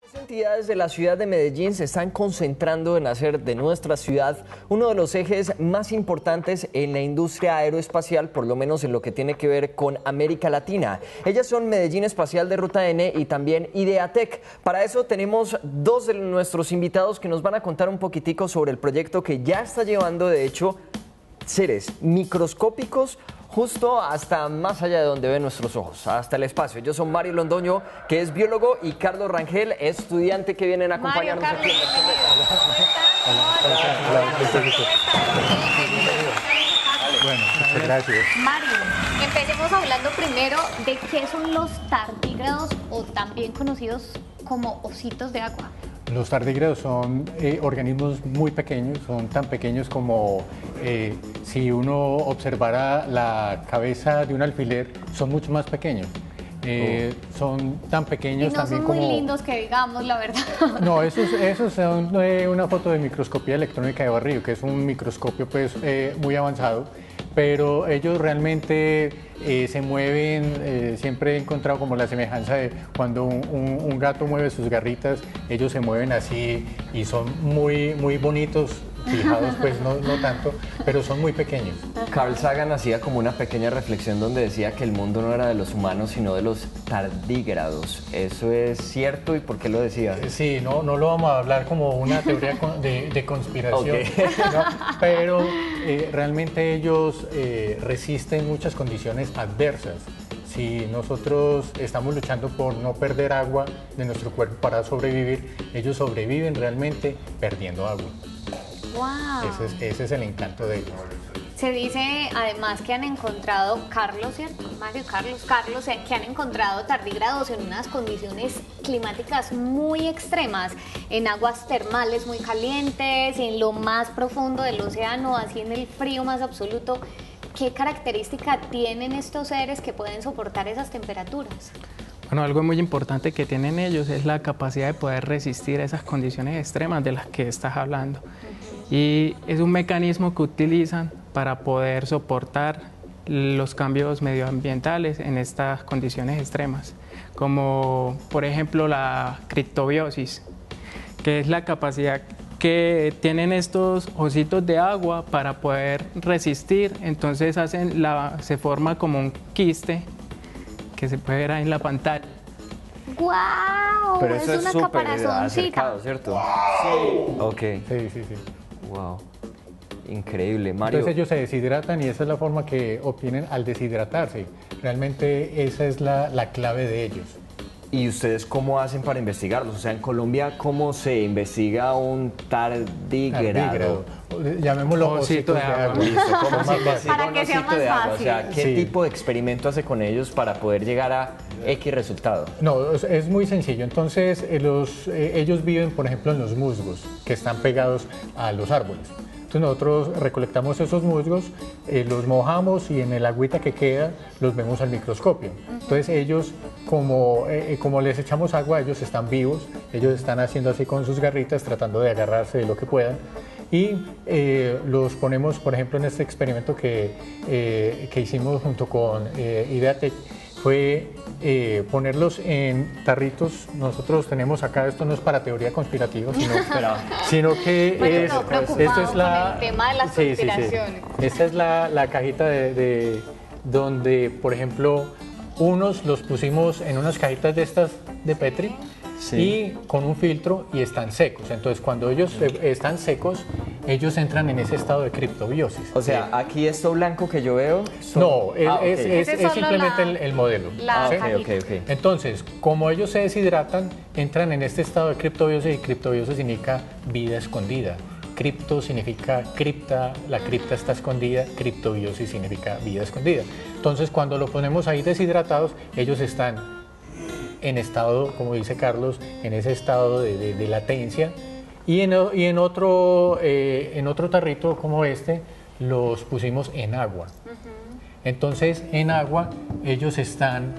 Las entidades de la ciudad de Medellín se están concentrando en hacer de nuestra ciudad uno de los ejes más importantes en la industria aeroespacial, por lo menos en lo que tiene que ver con América Latina. Ellas son Medellín Espacial de Ruta N y también Ideatec. Para eso tenemos dos de nuestros invitados que nos van a contar un poquitico sobre el proyecto que ya está llevando, de hecho, seres microscópicos justo hasta más allá de donde ven nuestros ojos, hasta el espacio. Yo soy Mario Londoño, que es biólogo, y Carlos Rangel, estudiante que vienen a acompañarnos aquí. Bueno, muchas gracias. Mario, empecemos hablando primero de qué son los tardígrados, o también conocidos como ositos de agua. Los tardígrados son organismos muy pequeños, son tan pequeños como si uno observara la cabeza de un alfiler, son mucho más pequeños. Son tan pequeños y no también son como... muy lindos, que digamos, la verdad. No, esos son una foto de microscopía electrónica de Barrillo, que es un microscopio pues, muy avanzado, pero ellos realmente se mueven, siempre he encontrado como la semejanza de cuando un gato mueve sus garritas, ellos se mueven así y son muy, muy bonitos, fijados pues no tanto, pero son muy pequeños. Carl Sagan hacía como una pequeña reflexión donde decía que el mundo no era de los humanos, sino de los tardígrados. ¿Eso es cierto y por qué lo decía? Sí, no lo vamos a hablar como una teoría de conspiración, Okay. ¿no? Pero realmente ellos resisten muchas condiciones adversas. Si nosotros estamos luchando por no perder agua de nuestro cuerpo para sobrevivir, ellos sobreviven realmente perdiendo agua. Wow. Ese es el encanto de ellos. Se dice además que han encontrado, Carlos, ¿cierto? Mario, Carlos, que han encontrado tardígrados en unas condiciones climáticas muy extremas, en aguas termales muy calientes, en lo más profundo del océano, así en el frío más absoluto. ¿Qué característica tienen estos seres que pueden soportar esas temperaturas? Bueno, algo muy importante que tienen ellos es la capacidad de poder resistir a esas condiciones extremas de las que estás hablando. Y es un mecanismo que utilizan para poder soportar los cambios medioambientales en estas condiciones extremas, como por ejemplo la criptobiosis, que es la capacidad que tienen estos ositos de agua para poder resistir. Entonces se forma como un quiste que se puede ver ahí en la pantalla. ¡Guau! Pero eso es una súper caparazoncita. acercado, ¿cierto? Sí. Ok. Sí. Wow. Increíble, Mario. Entonces ellos se deshidratan y esa es la forma que obtienen al deshidratarse. Realmente esa es la clave de ellos. ¿Y ustedes cómo hacen para investigarlos? O sea, en Colombia, ¿cómo se investiga un tardígrado? Llamémoslo osito de agua. Listo, ¿cómo se investiga Para un que sea osito más de agua? O sea, fácil. ¿qué Sí. tipo de experimento hace con ellos para poder llegar a X resultado? No, es muy sencillo. Entonces ellos viven, por ejemplo, en los musgos que están pegados a los árboles. Entonces nosotros recolectamos esos musgos, los mojamos y en el agüita que queda los vemos al microscopio. Entonces ellos, como les echamos agua, ellos están vivos, ellos están haciendo así con sus garritas, tratando de agarrarse de lo que puedan. Y los ponemos, por ejemplo, en este experimento que hicimos junto con Ideatec, fue ponerlos en tarritos. Nosotros tenemos acá, esto no es para teoría conspirativa, sino que Bueno, esto es la... con el tema de las conspiraciones. Esta es la cajita de donde, por ejemplo, unos los pusimos en unas cajitas de estas de Petri. Sí. Y con un filtro y están secos. Entonces, cuando ellos están secos, ellos entran en ese estado de criptobiosis. O sea, aquí esto blanco que yo veo... No, es Ese es solo simplemente el modelo. la ¿sí? cajita. Ok. Entonces, como ellos se deshidratan, entran en este estado de criptobiosis, y criptobiosis significa vida escondida. Cripto significa cripta, la cripta está escondida, criptobiosis significa vida escondida. Entonces, cuando lo ponemos ahí deshidratados, ellos están en estado, como dice Carlos, en ese estado de latencia, y en otro tarrito como este los pusimos en agua. Entonces en agua ellos están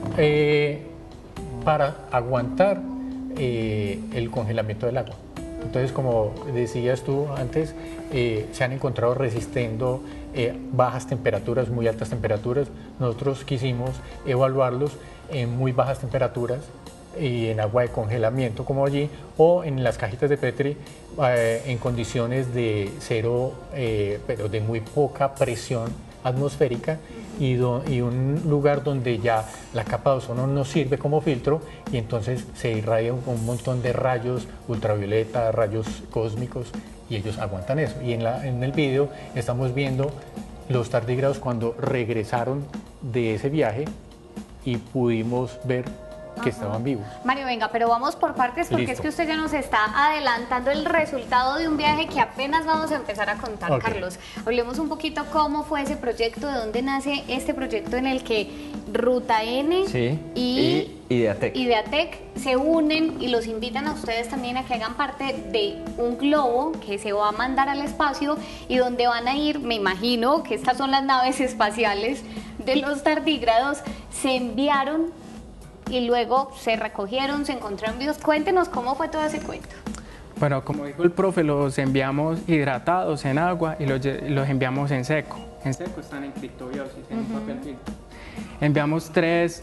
para aguantar el congelamiento del agua. Entonces, como decías tú antes, se han encontrado resistiendo bajas temperaturas, muy altas temperaturas. Nosotros quisimos evaluarlos en muy bajas temperaturas y en agua de congelamiento como allí, o en las cajitas de Petri en condiciones de cero, pero de muy poca presión atmosférica y un lugar donde ya la capa de ozono no sirve como filtro y entonces se irradia un montón de rayos ultravioleta, rayos cósmicos y ellos aguantan eso. Y en el video estamos viendo los tardígrados cuando regresaron de ese viaje y pudimos ver que estaban vivos. Mario, venga, pero vamos por partes porque Listo. es que usted ya nos está adelantando el resultado de un viaje que apenas vamos a empezar a contar, Ok. Carlos. Hablemos un poquito cómo fue ese proyecto, de dónde nace este proyecto en el que Ruta N Sí, y Ideatec. Ideatec se unen y los invitan a ustedes también a que hagan parte de un globo que se va a mandar al espacio y donde van a ir, me imagino que estas son las naves espaciales de los tardígrados, se enviaron y luego se recogieron, se encontraron vivos. Cuéntenos cómo fue todo ese cuento. Bueno, como dijo el profe, los enviamos hidratados en agua y los enviamos en seco. En seco están en criptobiosis, en un papel filtro. Enviamos tres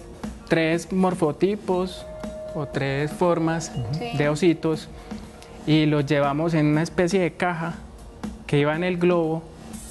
morfotipos o tres formas Sí. de ositos y los llevamos en una especie de caja que iba en el globo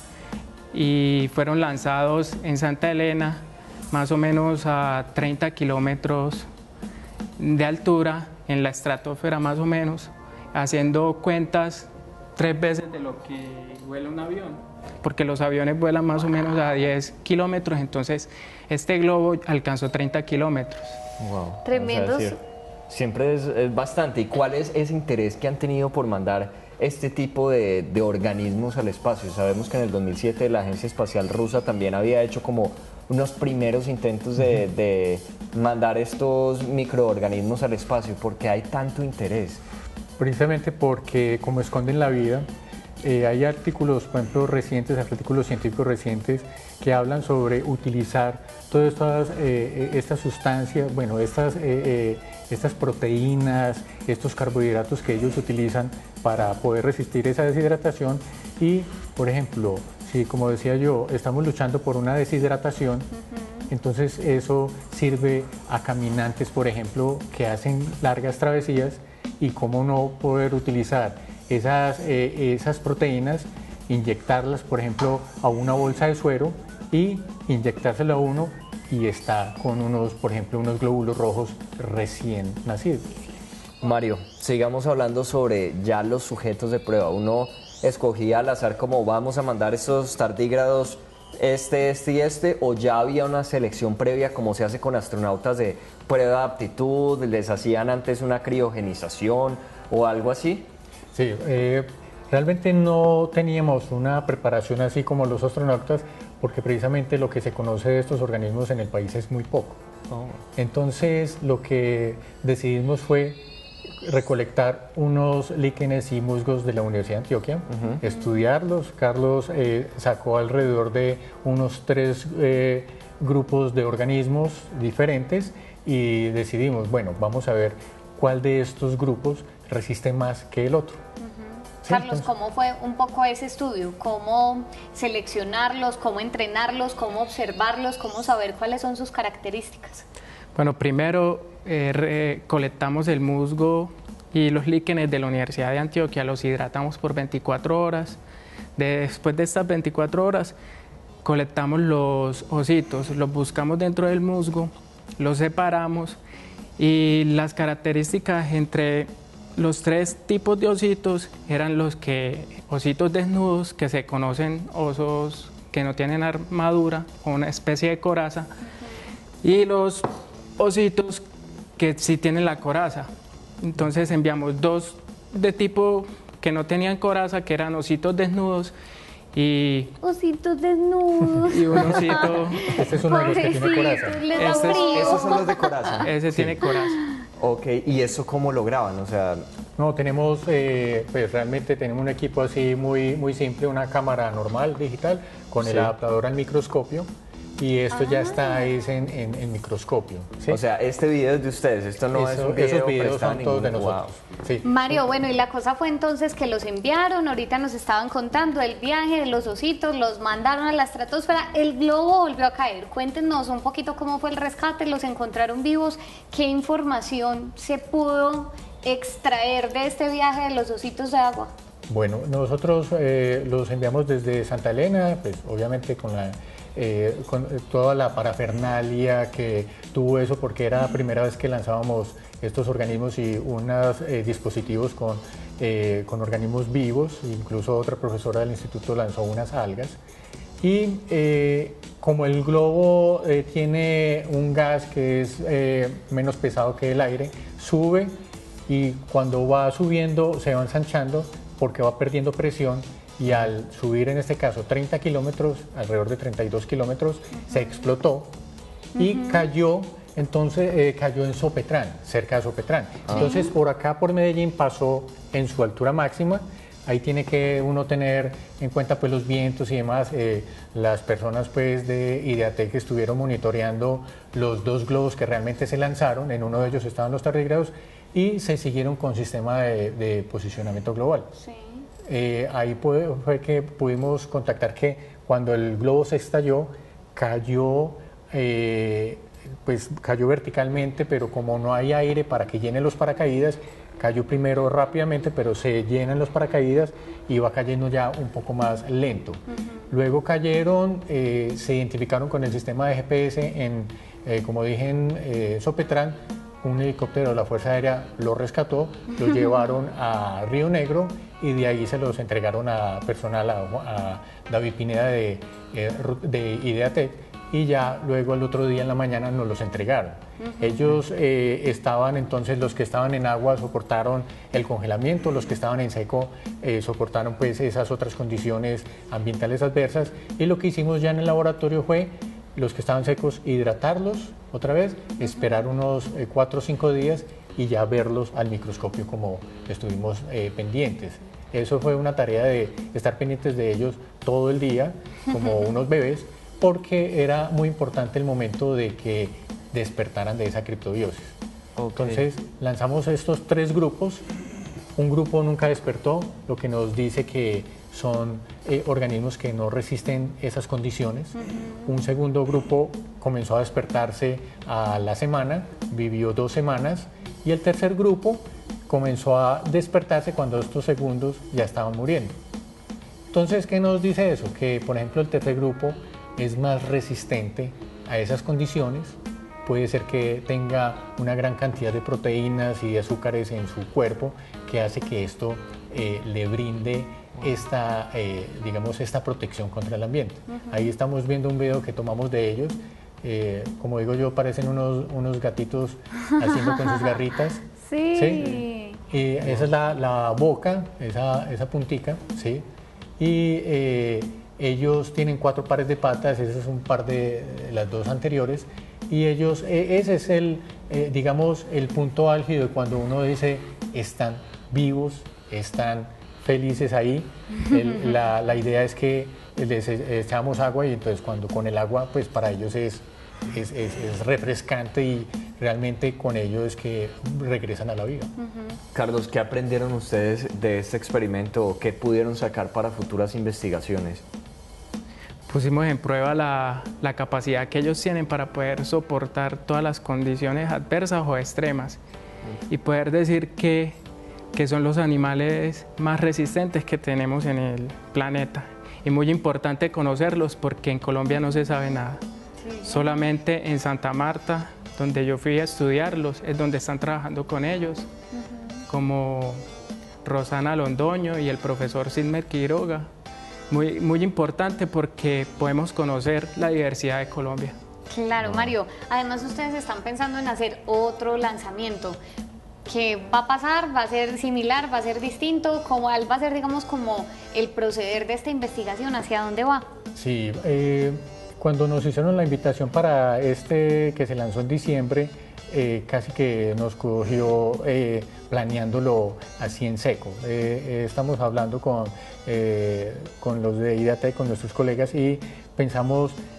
y fueron lanzados en Santa Elena, más o menos a 30 kilómetros de altura, en la estratosfera más o menos, haciendo cuentas 3 veces de lo que vuela un avión, porque los aviones vuelan más o menos a 10 kilómetros, entonces este globo alcanzó 30 kilómetros. Wow. Tremendos. Siempre es bastante. ¿Y cuál es ese interés que han tenido por mandar este tipo de organismos al espacio? Sabemos que en el 2007 la Agencia Espacial Rusa también había hecho como unos primeros intentos de mandar estos microorganismos al espacio. ¿Por qué hay tanto interés? Precisamente porque como esconden la vida, hay artículos, por ejemplo, artículos científicos recientes que hablan sobre utilizar todas estas sustancias, bueno, estas proteínas, estos carbohidratos que ellos utilizan para poder resistir esa deshidratación y, por ejemplo, si como decía yo, estamos luchando por una deshidratación, entonces eso sirve a caminantes, por ejemplo, que hacen largas travesías y cómo no poder utilizar esas proteínas, inyectarlas, por ejemplo, a una bolsa de suero y inyectárselo a uno y está con por ejemplo, unos glóbulos rojos recién nacidos. Mario, sigamos hablando sobre ya los sujetos de prueba. Uno escogía al azar como vamos a mandar estos tardígrados este y este, o ya había una selección previa como se hace con astronautas de prueba de aptitud, les hacían antes una criogenización o algo así. Sí, realmente no teníamos una preparación así como los astronautas porque precisamente lo que se conoce de estos organismos en el país es muy poco. Entonces lo que decidimos fue recolectar unos líquenes y musgos de la Universidad de Antioquia, estudiarlos. Carlos sacó alrededor de unos 3 grupos de organismos diferentes y decidimos, bueno, vamos a ver cuál de estos grupos resiste más que el otro. Sí, Carlos, entonces, ¿cómo fue un poco ese estudio? ¿Cómo seleccionarlos, cómo entrenarlos, cómo observarlos, cómo saber cuáles son sus características? Bueno, primero colectamos el musgo y los líquenes de la Universidad de Antioquia, los hidratamos por 24 horas. Después de estas 24 horas, colectamos los ositos, los buscamos dentro del musgo, los separamos y las características entre los 3 tipos de ositos eran ositos desnudos, que se conocen osos que no tienen armadura o una especie de coraza, y los ositos que sí tienen la coraza. Entonces enviamos 2 de tipo que no tenían coraza, que eran ositos desnudos, y Ositos desnudos. un osito, este es uno de los que tiene coraza. Pobrecitos, les da Este es- frío. Esos son los de coraza. ese tiene coraza. Ok, ¿y eso cómo lo graban? O sea, No, tenemos, pues realmente tenemos un equipo así muy simple, una cámara normal digital con Sí. el adaptador al microscopio y esto ya está en microscopio. ¿Sí? O sea, este video es de ustedes, esto no es un video esos videos prestado son todos de ningún- nosotros. Sí. Mario, bueno, y la cosa fue entonces que los enviaron, ahorita nos estaban contando el viaje de los ositos, los mandaron a la estratosfera, el globo volvió a caer. Cuéntenos un poquito cómo fue el rescate, los encontraron vivos, qué información se pudo extraer de este viaje de los ositos de agua. Bueno, nosotros los enviamos desde Santa Elena, pues obviamente con toda la parafernalia que tuvo eso, porque era la primera vez que lanzábamos estos organismos y unos dispositivos con organismos vivos, incluso otra profesora del instituto lanzó unas algas. Y como el globo tiene un gas que es menos pesado que el aire, sube y cuando va subiendo se va ensanchando porque va perdiendo presión y al subir en este caso 30 kilómetros, alrededor de 32 kilómetros, se explotó y cayó, entonces cayó en Sopetrán, cerca de Sopetrán. Entonces por acá por Medellín pasó en su altura máxima. Ahí tiene que uno tener en cuenta pues los vientos y demás. Las personas pues de IDEATEC que estuvieron monitoreando los dos globos que realmente se lanzaron, en uno de ellos estaban los tardígrados y se siguieron con sistema de posicionamiento global. Sí. Ahí fue que pudimos contactar que cuando el globo se estalló, cayó verticalmente, pero como no hay aire para que llenen los paracaídas, cayó primero rápidamente, pero se llenan los paracaídas y va cayendo ya un poco más lento. Luego cayeron, se identificaron con el sistema de GPS como dije, en Sopetrán. Un helicóptero de la Fuerza Aérea lo rescató, lo llevaron a Río Negro y de ahí se los entregaron a personal, a David Pineda de IDEATEC, y ya luego el otro día en la mañana nos los entregaron. Ellos estaban entonces, los que estaban en agua soportaron el congelamiento, los que estaban en seco soportaron pues esas otras condiciones ambientales adversas, y lo que hicimos ya en el laboratorio fue los que estaban secos hidratarlos otra vez, esperar unos 4 o 5 días y ya verlos al microscopio como estuvimos pendientes. Eso fue una tarea de estar pendientes de ellos todo el día como unos bebés, porque era muy importante el momento de que despertaran de esa criptobiosis. Entonces lanzamos estos 3 grupos. Un grupo nunca despertó, lo que nos dice que son organismos que no resisten esas condiciones. Un segundo grupo comenzó a despertarse a la semana, vivió 2 semanas, y el tercer grupo comenzó a despertarse cuando estos segundos ya estaban muriendo. Entonces, ¿qué nos dice eso? Que, por ejemplo, el tercer grupo es más resistente a esas condiciones, puede ser que tenga una gran cantidad de proteínas y de azúcares en su cuerpo que hace que esto le brinde esta protección contra el ambiente. Ahí estamos viendo un video que tomamos de ellos. Como digo yo, parecen unos gatitos haciendo con sus garritas. Sí. ¿Sí? Y esa es la boca, esa puntica, ¿sí? Y ellos tienen 4 pares de patas, ese es un par de las 2 anteriores, y ellos, ese es el punto álgido de cuando uno dice están vivos, están felices ahí. La idea es que les echamos agua y entonces cuando con el agua, pues para ellos es refrescante y realmente con ello es que regresan a la vida. Carlos, ¿qué aprendieron ustedes de este experimento o qué pudieron sacar para futuras investigaciones? Pusimos en prueba la capacidad que ellos tienen para poder soportar todas las condiciones adversas o extremas y poder decir que son los animales más resistentes que tenemos en el planeta. Y muy importante conocerlos porque en Colombia no se sabe nada. Solamente en Santa Marta, donde yo fui a estudiarlos, es donde están trabajando con ellos, como Rosana Londoño y el profesor Silmer Quiroga. Muy importante porque podemos conocer la diversidad de Colombia. Claro, Mario. Además, ustedes están pensando en hacer otro lanzamiento. ¿Qué va a pasar? ¿Va a ser similar? ¿Va a ser distinto? ¿Cuál va a ser, digamos, como el proceder de esta investigación? ¿Hacia dónde va? Sí, cuando nos hicieron la invitación para este que se lanzó en diciembre, casi que nos cogió planeándolo así en seco. Estamos hablando con los de IDEATEC, con nuestros colegas, y pensamos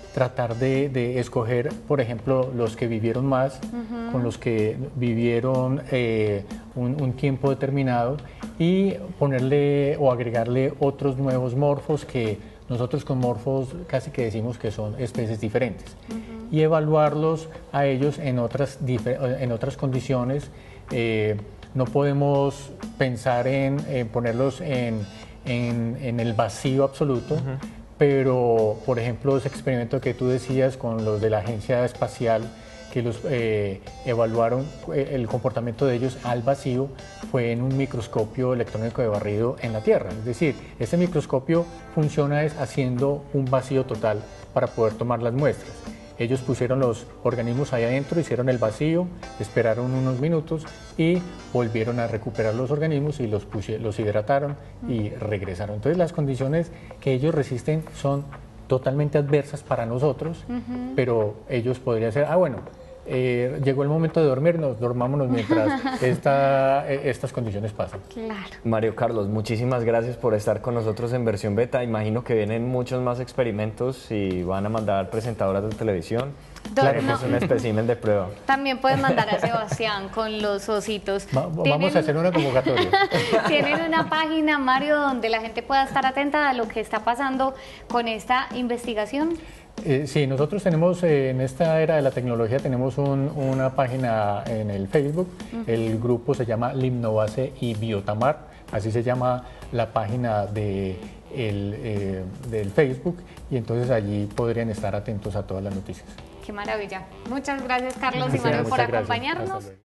tratar de escoger, por ejemplo, los que vivieron más, con los que vivieron un tiempo determinado y ponerle o agregarle otros nuevos morfos que nosotros con morfos casi que decimos que son especies diferentes y evaluarlos a ellos en otras condiciones. No podemos pensar en ponerlos en el vacío absoluto, pero por ejemplo ese experimento que tú decías con los de la Agencia Espacial, que los evaluaron el comportamiento de ellos al vacío, fue en un microscopio electrónico de barrido en la Tierra. Es decir, este microscopio funciona haciendo un vacío total para poder tomar las muestras. Ellos pusieron los organismos ahí adentro, hicieron el vacío, esperaron unos minutos y volvieron a recuperar los organismos y los hidrataron y regresaron. Entonces las condiciones que ellos resisten son totalmente adversas para nosotros, pero ellos podrían ser, llegó el momento de dormirnos, dormámonos mientras estas condiciones pasan. Claro. Mario Carlos, muchísimas gracias por estar con nosotros en versión beta. Imagino que vienen muchos más experimentos y van a mandar presentadoras de televisión. Claro, que es un espécimen de prueba. También pueden mandar a Sebastián con los ositos. Vamos a hacer una convocatoria. Tienen una página, Mario, donde la gente pueda estar atenta a lo que está pasando con esta investigación. Sí, nosotros tenemos en esta era de la tecnología tenemos una página en el Facebook. El grupo se llama Limnovase y Biotamar, así se llama la página del Facebook, y entonces allí podrían estar atentos a todas las noticias. Qué maravilla. Muchas gracias, Carlos y Mario, por acompañarnos.